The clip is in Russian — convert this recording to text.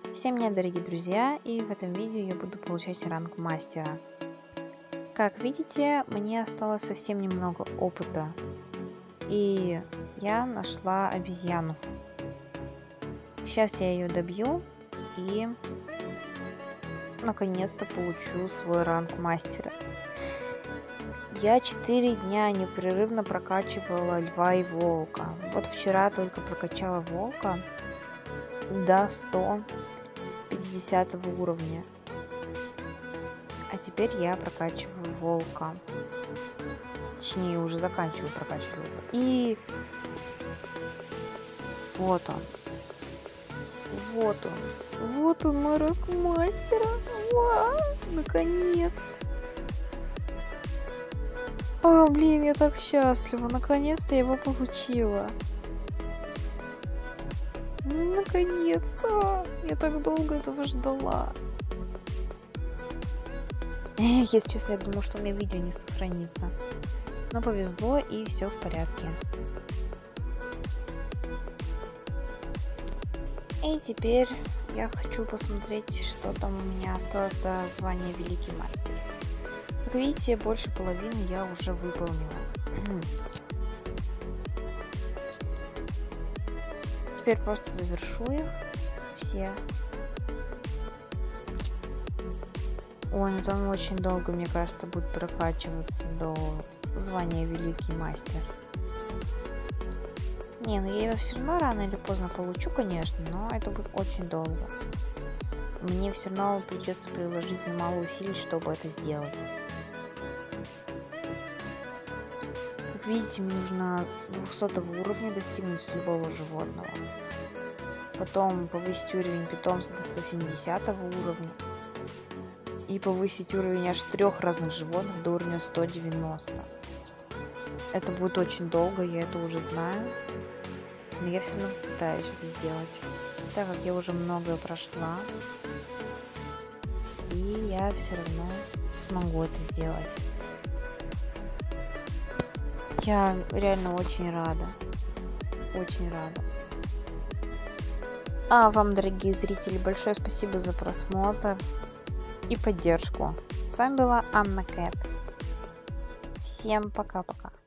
Всем привет, дорогие друзья, и в этом видео я буду получать ранг мастера. Как видите, мне осталось совсем немного опыта, и я нашла обезьяну. Сейчас я ее добью и наконец-то получу свой ранг мастера. Я 4 дня непрерывно прокачивала льва и волка. Вот вчера только прокачала волка до 150 уровня. А теперь я прокачиваю волка. Точнее, уже заканчиваю прокачивать. И вот он. Вот он мой ранг мастера. Вау, наконец-то. Блин, я так счастлива. Наконец-то я его получила. Наконец-то. Я так долго этого ждала. Если честно, я думала, что у меня видео не сохранится. Но повезло, и все в порядке. И теперь я хочу посмотреть, что там у меня осталось до звания Великий Мастер. Как видите, больше половины я уже выполнила. Теперь просто завершу их все. Ой, ну там очень долго, мне кажется, будет прокачиваться до звания Великий Мастер. Не, ну я его все равно рано или поздно получу, конечно, но это будет очень долго. Мне все равно придется приложить немало усилий, чтобы это сделать. Как видите, мне нужно 200 уровня достигнуть с любого животного. Потом повысить уровень питомца до 170 уровня. И повысить уровень аж 3 разных животных до уровня 190. Это будет очень долго, я это уже знаю. Но я все равно пытаюсь это сделать. Так как я уже многое прошла. И я все равно смогу это сделать. Я реально очень рада. Очень рада. А вам, дорогие зрители, большое спасибо за просмотр и поддержку. С вами была Анна Кэт. Всем пока-пока.